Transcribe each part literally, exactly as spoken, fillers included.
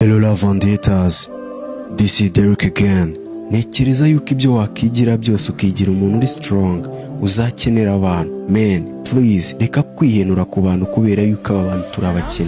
Hello love and haters, this is Derek again. Ntekereza yuko ibyo wakigira byose ukigira umuntu uri strong uzakenera abantu. Man, please reka kwihenura ku bantu kubera yuko aba bantu turabakene.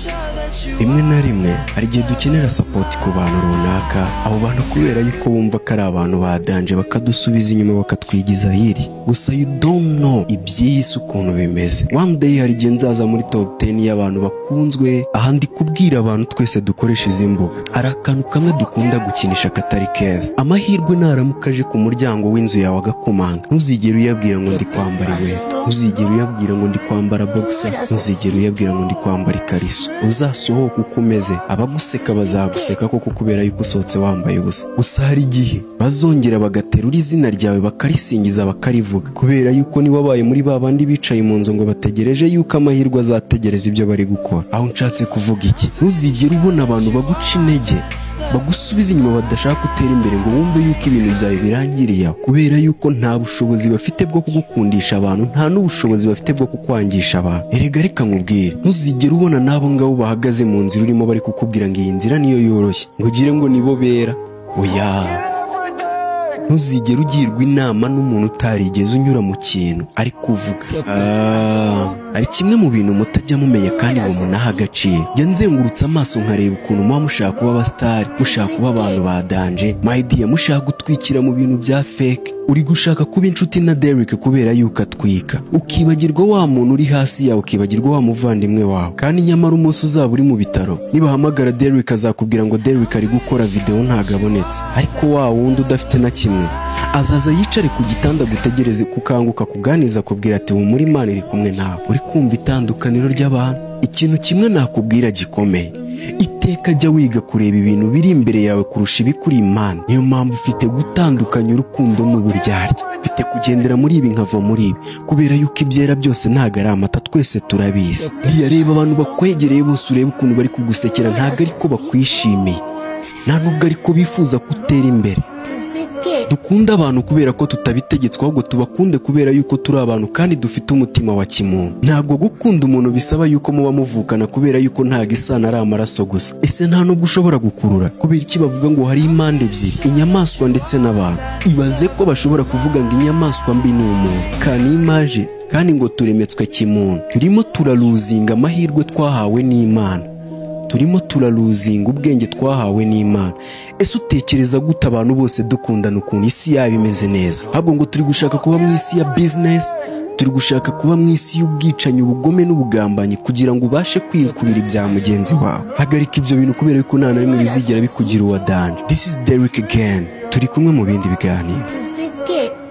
Rimwe na rimwe hari igihe dukenera support ku bantu runaka, abo bantu kubera yuko bumva ko ari abantu badanje bakadusubiza inyuma bakatwigiza hiri. Gusa you don't know ibyihise ukuntu bimeze. One day hari igihe nzaza muri top ten y'abantu bakunzwe, aha ndi kubwira abantu twese dukoresha izi mbuga. Hari akantu kamwe dukunda gukinisha katari keza. Amahirwe naramukaje ku muryango w'inzu yawe agakomanga, ntuzigere uyabwira ngo ndi kwambara inkweto, ntuzigere uyabwira ngo ndi kwambara boxer, ntuzigere uyabwira ngo ndi kwambara ikariso. Uzasohoka uko umeze, abaguseka bazaguseka koko kubera yuko usohotse wambaye ubusa. Gusa hari igihe bazongera bagaterura izina ryawe bakarisingiza bakarivuga, kubera yuko ni wabaye muri babandi bicaye mu nzu ngo bategereje yuko amahirwe azategereza ibyo bari gukora. Aho nshatse kuvuga iki? Ntuzigere ubona abantu baguca intege, bagusubiza inyuma badashaka gutera imbere ngo wumve yuko ibintu byawe birangiriye, kubera yuko nta bushobozi bafite bwo kugukundisha abantu, nta n'ubushobozi bafite bwo kukwangisha abantu. Erega reka nkubwire, ntuzigere ubona nabo ngabo bahagaze mu nzira urimo bari kukubwira ngo iyi nzira niyo yoroshye, ngo ugire ngo nibo bera. Oya, ntuzigere ugirwa inama n'umuntu utarigeze unyura mu kintu ari kuvuga. Ah, ari kimwe mu bintu mutajya mumenya kandi ngo munaha agaciro. Jya nzengurutse amaso nkareba ukuntu muba mushaka kuba abasitari, mushaka kuba abantu badanje, my dear, mushaka gutwikira mu bintu bya fake. Uri gushaka kuba inshuti na Derek kubera yuko atwika, ukibagirwa wa muntu uri hasi yawe, ukibagirwa wa muvandimwe wawe. Kandi nyamara umunsi uzaba uri mu bitaro, nibahamagara Derek azakubwira ngo Derek ari gukora video ntago abonetse. Ariko wa wundi udafite na kimwe azaza yicare ku gitanda gutegereze kukanguka kuganiza kubwira ati ubu muri Imana iri kumwe nawe. Uri kumva itandukaniro ry'abantu? Ikintu kimwe nakubwira gikomeye, iteka jya wiga kureba ibintu biri imbere yawe kurusha ibikuri Imana. Niyo mpamvu ufite gutandukanya urukundo n'uburyarya, ufite kugendera muri ibi nkava muri ibi, kubera yuko ibyera byose ntago ari amata, twese turabizi. Reba abantu bakwegereye bose urebe ukuntu bari kugusekera, ntago ariko bakwishimiye, nta nubwo ariko bifuza gutera imbere. Dukunda abantu kubera ko tutabitegetswe, ahubwo tubakunde kubera yuko turi abantu kandi dufite umutima wa kimuntu. Ntabwo gukunda umuntu bisaba yuko muba muvukana, kubera yuko ntago isano ari amaraso gusa. Ese nta nubwo ushobora gukurura? Kubera iki bavuga ngo hari impande ebyiri, inyamaswa ndetse n'abantu? Ibaze ko bashobora kuvuga ngo inyamaswa mbi ni umuntu, kandi imaje kandi ngo turemetswe kimuntu. Turimo turaluzinga amahirwe twahawe n'Imana, turimo turaluzinga ubwenge twahawe n'Imana. Ese utekereza gute abantu bose dukundana ukuntu isi yaba imeze neza? Ahubwo ngo turi gushaka kuba mu isi ya business, turi gushaka kuba mu isi y'ubwicanyi, ubugome n'ubugambanyi kugira ngo ubashe kwikubira ibya mugenzi wawe. Hagarika ibyo bintu kubera yuko nta na rimwe bizigera bikugira uwadanje. This is Derek again, turi kumwe mu bindi biganiro.